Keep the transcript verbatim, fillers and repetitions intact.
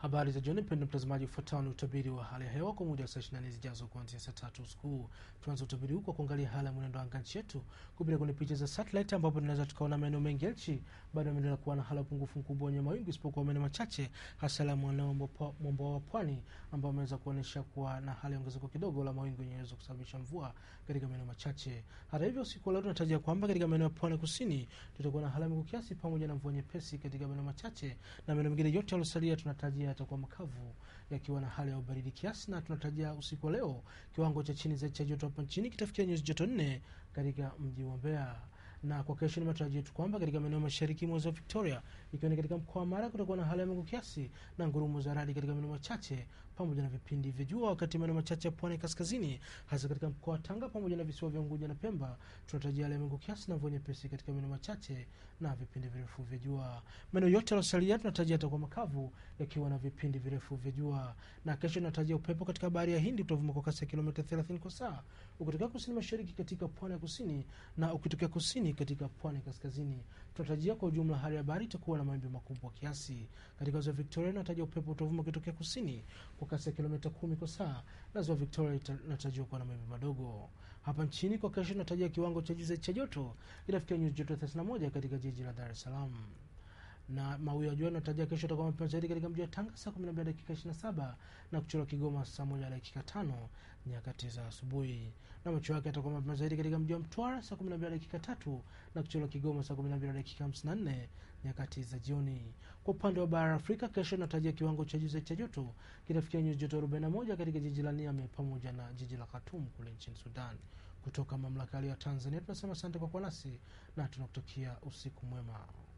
Habari za jioni mpendwa mtazamaji, ufuatao ni utabiri wa hali ya hewa kwa muda wa saa ishirini na nne zijazo kuanzia saa tatu usiku. Tuanze utabiri huu kwa kuangalia hali ya mwenendo wa anga nchi yetu kupitia kwenye picha za satellite, ambapo tunaweza tukaona maeneo mengi ya nchi bado yameendelea kuwa na hali ya upungufu mkubwa wa mawingu, isipokuwa maeneo machache hasa la mwambao wa pwani ambao wameweza kuonyesha kuwa na hali ya ongezeko kidogo la mawingu yenye uwezo kusababisha mvua katika maeneo machache. Hata hivyo, usiku wa leo tunatarajia kwamba katika maeneo ya pwani kusini tutakuwa na hali ya mawingu kiasi pamoja na mvua nyepesi katika maeneo machache, na maeneo mengine yote yaliyosalia tunatarajia yatakuwa makavu yakiwa na hali ya ubaridi kiasi, na tunatarajia usiku wa leo kiwango cha chini zaidi cha joto hapa nchini kitafikia nyuzi joto nne katika mji wa Mbeya. Na kwa kesho ni matarajio yetu kwamba katika maeneo mashariki mwa Ziwa Victoria, ikiwa ni katika mkoa wa Mara, kutakuwa na hali ya mawingu kiasi na ngurumo za radi katika maeneo machache pamoja na vipindi vya jua, wakati maeneo machache ya pwani kaskazini hasa katika mkoa wa Tanga pamoja na visiwa vya Unguja na Pemba tunatarajia hali ya mawingu kiasi na mvua nyepesi katika maeneo machache na vipindi virefu vya jua. Maeneo yote yaliyosalia tunatarajia yatakuwa makavu yakiwa na vipindi virefu vya jua. Na kesho tunatarajia upepo katika bahari ya Hindi utavuma kwa kasi ya kilomita thelathini kwa saa ukitokea kusini mashariki katika pwani ya kusini na ukitokea kusini katika pwani kaskazini. Tunatarajia kwa ujumla hali ya bahari itakuwa na mawimbi makubwa kiasi. Katika Ziwa Victoria tunatarajia upepo utavuma kutokea kusini kwa kasi ya kilomita kumi kwa saa, na Ziwa Victoria inatarajiwa kuwa na mawimbi madogo. Hapa nchini kwa kesho tunatarajia kiwango cha juu cha joto itafikia nyuzi joto thelathini na moja katika jiji la Dar es Salaam. Na mawio ya jua yanatarajia kesho yatakuwa mapema zaidi katika mji wa Tanga saa kumi na mbili dakika ishirini na saba na kuchora Kigoma saa moja dakika tano nyakati za asubuhi. Na macho yake yatakuwa mapema zaidi katika mji wa Mtwara saa kumi na mbili dakika tatu na kuchora Kigoma saa kumi na mbili dakika hamsini na nne nyakati za jioni. Kwa upande wa bara Afrika, kesho natarajia kiwango cha juu cha joto kitafikia nyuzi joto arobaini na moja katika jiji la Niamey pamoja na jiji la Khartoum kule nchini Sudan. Kutoka mamlaka ya Tanzania tunasema asante kwa kuwa nasi na tunakutakia usiku mwema.